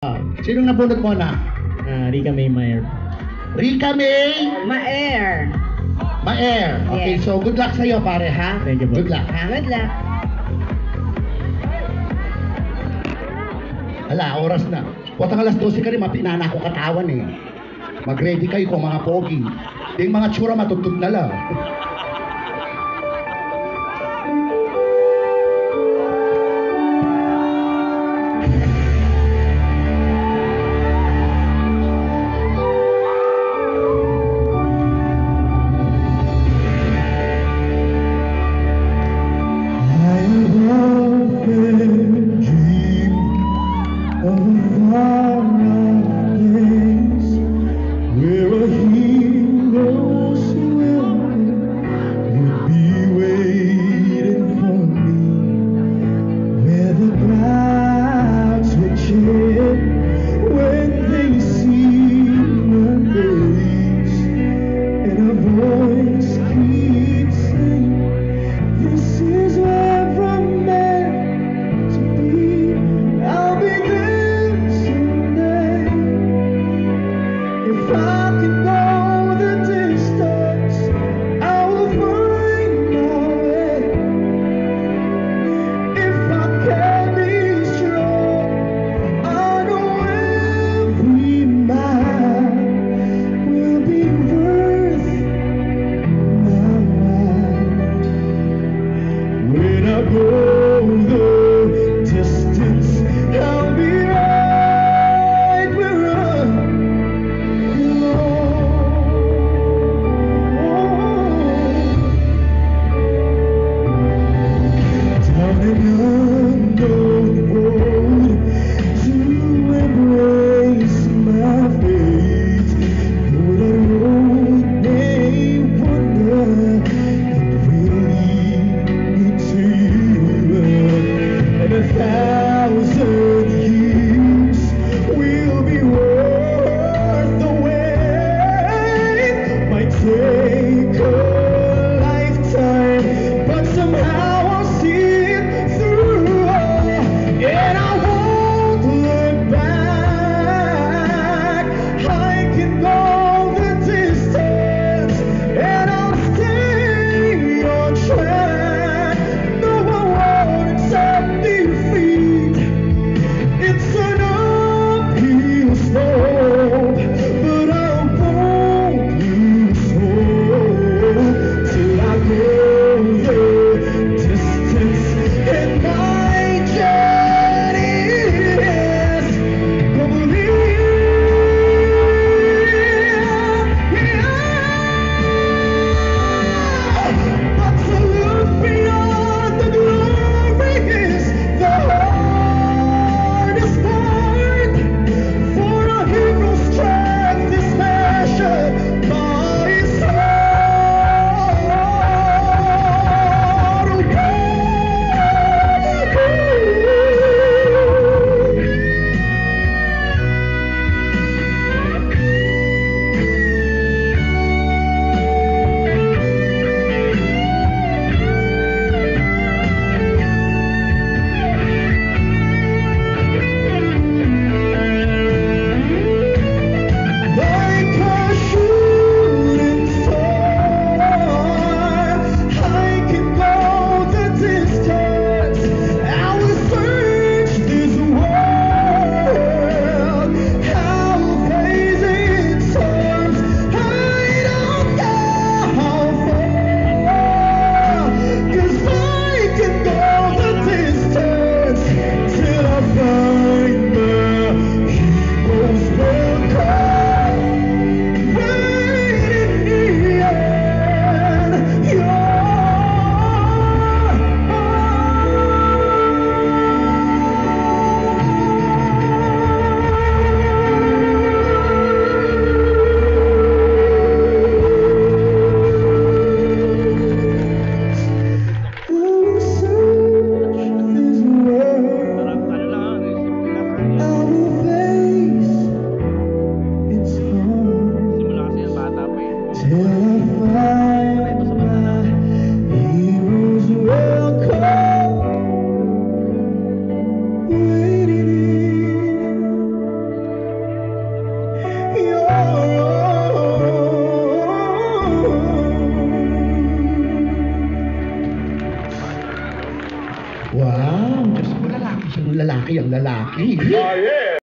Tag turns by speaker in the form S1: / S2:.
S1: Sinong nabunot mo na?
S2: Rica May Mayer.
S1: Rica May
S3: Ma-air.
S1: Maer. Okay,
S3: Yes.
S1: so good luck sa'yo pare ha?
S2: Thank you po.
S1: Good luck ha?
S3: Good luck.
S1: Hala, oras na. Watang alas 12 ka rin, mapinana ko katawan eh. Mag-ready kayo kung mga pogi. Yung mga tsura matutod na lang. Wow, Diyos ko, lalaki siyang lalaki ang lalaki.